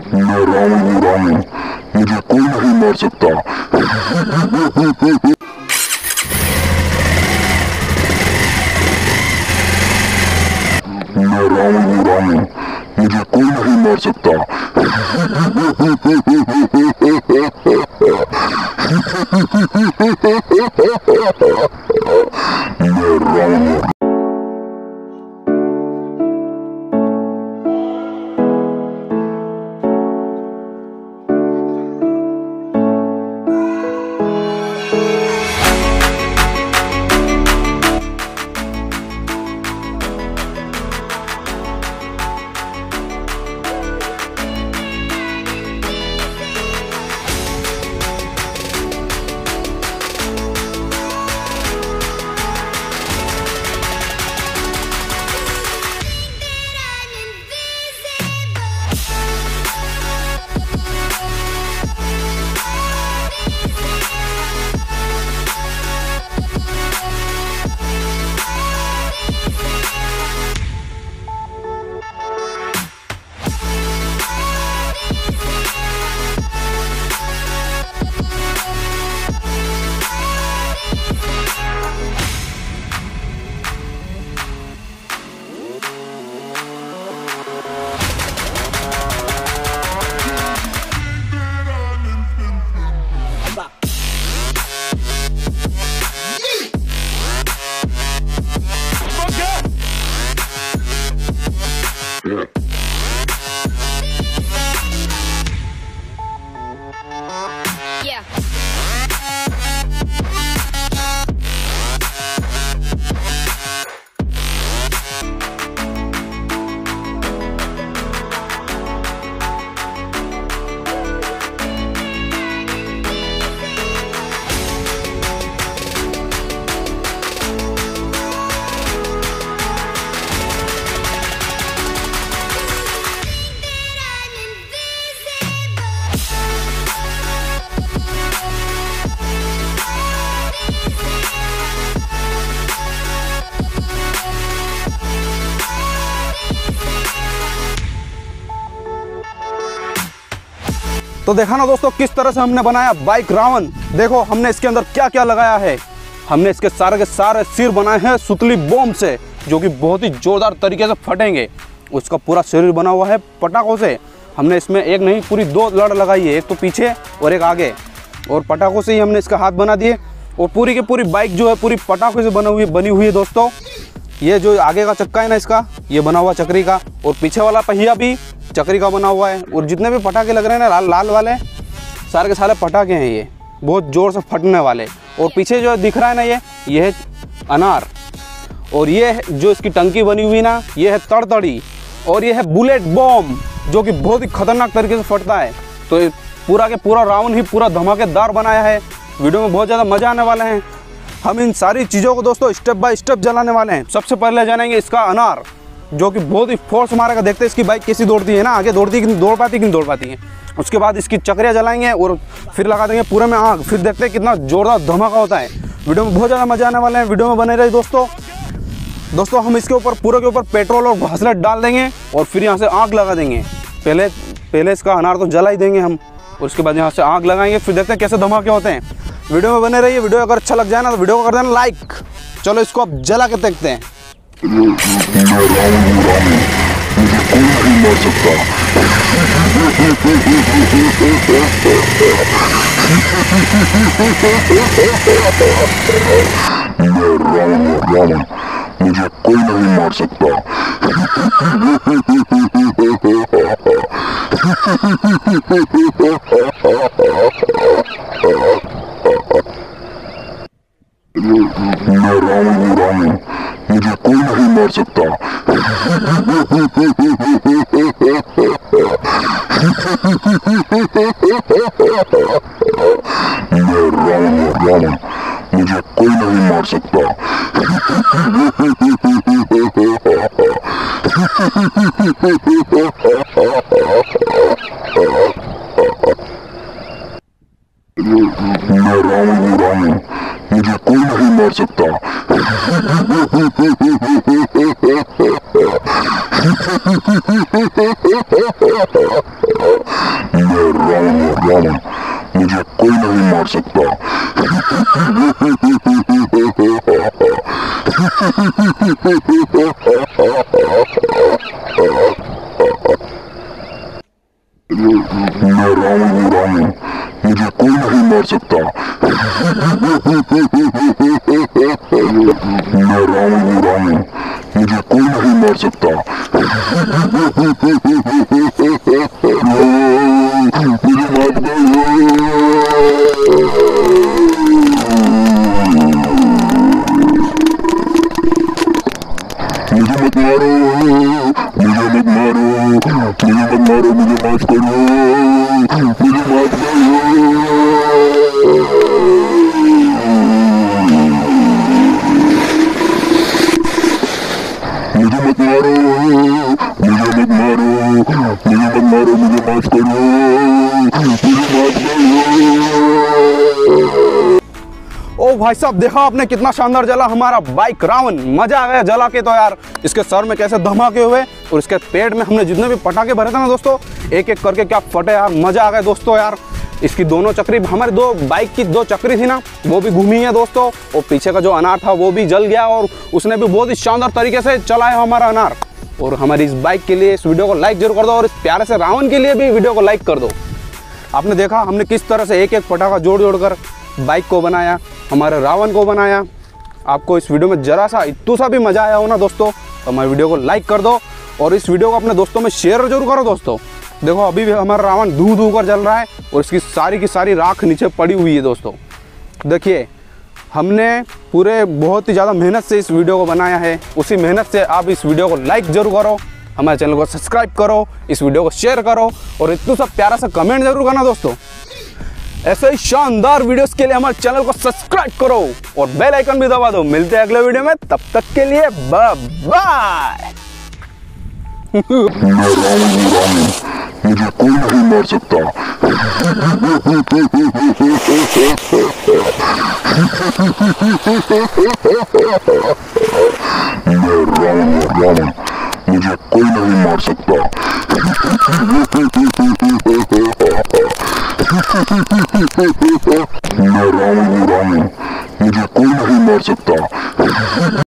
मैं रावण हूँ रावण, मुझे कोई नहीं मार सकता। मैं रावण हूँ रावण, मुझे कोई नहीं मार सकता। मैं रावण हूँ। तो देखा ना दोस्तों किस तरह से हमने बनाया बाइक रावण। देखो हमने इसके अंदर क्या क्या लगाया है। हमने इसके सारे के सारे सिर बनाए हैं सुतली बम से, जो कि बहुत ही जोरदार तरीके से फटेंगे। उसका पूरा शरीर बना हुआ है पटाखों से। हमने इसमें एक नहीं पूरी दो लड़ लगाई है, एक तो पीछे और एक आगे, और पटाखों से ही हमने इसका हाथ बना दिए। और पूरी की पूरी बाइक जो है पूरी पटाखों से बनी हुई है दोस्तों। ये जो आगे का चक्का है ना इसका, ये बना हुआ चक्री का, और पीछे वाला पहिया भी चक्री का बना हुआ है। और जितने भी पटाखे लग रहे हैं ना लाल वाले, सारे के सारे पटाखे हैं, ये बहुत ज़ोर से फटने वाले। और पीछे जो दिख रहा है ना ये है अनार, और ये जो इसकी टंकी बनी हुई ना ये है तड़तड़ी, और ये है बुलेट बॉम्ब जो कि बहुत ही खतरनाक तरीके से फटता है। तो पूरा के पूरा रावण ही पूरा धमाकेदार बनाया है। वीडियो में बहुत ज़्यादा मज़ा आने वाला है। हम इन सारी चीज़ों को दोस्तों स्टेप बाय स्टेप जलाने वाले हैं। सबसे पहले जानेंगे इसका अनार, जो कि बहुत ही फोर्स मारेगा। देखते हैं इसकी बाइक कैसी दौड़ती है ना, आगे दौड़ती है कि दौड़ पाती है कि नहीं दौड़ पाती है। उसके बाद इसकी चक्रियाँ जलाएंगे और फिर लगा देंगे पूरे में आग। फिर देखते हैं कितना जोरदार धमाका होता है। वीडियो में बहुत ज़्यादा मज़ा आने वाला है। वीडियो में बने रहे दोस्तों। हम इसके ऊपर पूरे के ऊपर पेट्रोल और घासलेट डाल देंगे और फिर यहाँ से आग लगा देंगे। पहले इसका अनार तो जला ही देंगे हम, और उसके बाद यहाँ से आग लगाएंगे। फिर देखते हैं कैसे धमाके होते हैं। वीडियो में बने रहिए। वीडियो अगर अच्छा लग जाए ना तो वीडियो को कर देना लाइक। चलो इसको अब जला के देखते हैं। मैं रावण हूँ रावण, मुझे कोई नहीं मार सकता। मैं रावण हूँ रावण, मुझे कोई नहीं मार सकता। मैं रावण हूँ रावण, मुझे कोई नहीं मार सकता। मैं रावण हूँ रावण, मुझे कोई नहीं मार सकता। मैं रावण हूँ रावण, मुझे कोई नहीं मार सकता। रावण, मुझे कोई नहीं मार सकता। मैं रावण हूँ रावण, मुझे कोई नहीं मार सकता। मैं रावण हूँ रावण, मुझे कोई नहीं मार सकता। मुझे मार मुझे मत मारो, मुझे मत मारो, मुझे मत मारो, मुझे माफ करो, मुझे माफ करो। मुझे मत मारो, मुझे मत मारो, मुझे मत मारो, मुझे माफ करो, मुझे माफ करो। ओ भाई साहब, देखा आपने कितना शानदार जला हमारा बाइक रावण। मजा आ गया जला के तो यार। इसके सर में कैसे धमाके हुए और इसके पेट में हमने जितने भी पटाखे भरे थे ना दोस्तों, एक एक करके क्या फटे यार। मजा आ गया दोस्तों यार। इसकी दोनों चक्री, हमारे दो बाइक की दो चक्री थी ना, वो भी घूमी है दोस्तों। और पीछे का जो अनार था वो भी जल गया और उसने भी बहुत ही शानदार तरीके से चला है हमारा अनार। और हमारी इस बाइक के लिए इस वीडियो को लाइक जरूर कर दो और इस प्यारे से रावण के लिए भी वीडियो को लाइक कर दो। आपने देखा हमने किस तरह से एक एक पटाखा जोड़ जोड़ कर बाइक को बनाया, हमारे रावण को बनाया। आपको इस वीडियो में जरा सा इतू सा भी मजा आया हो ना दोस्तों, तो हमारे वीडियो को लाइक कर दो और इस वीडियो को अपने दोस्तों में शेयर जरूर करो दोस्तों। देखो अभी भी हमारा रावण धू धू कर जल रहा है और इसकी सारी की सारी राख नीचे पड़ी हुई है दोस्तों। देखिए हमने पूरे बहुत ही ज़्यादा मेहनत से इस वीडियो को बनाया है। उसी मेहनत से आप इस वीडियो को लाइक जरूर करो, हमारे चैनल को सब्सक्राइब करो, इस वीडियो को शेयर करो और इतना सा प्यारा सा कमेंट जरूर करना दोस्तों। ऐसे ही शानदार वीडियोस के लिए हमारे चैनल को सब्सक्राइब करो और बेल आइकन भी दबा दो। मिलते हैं अगले वीडियो में, तब तक के लिए बाय बाय। मैं रावण हूँ रावण, मुझे कोई नहीं मार सकता। मैं रावण हूँ रावण, मुझे कोई नहीं मार सकता। मैं रावण हूँ रावण, मुझे कोई नहीं मार सकता।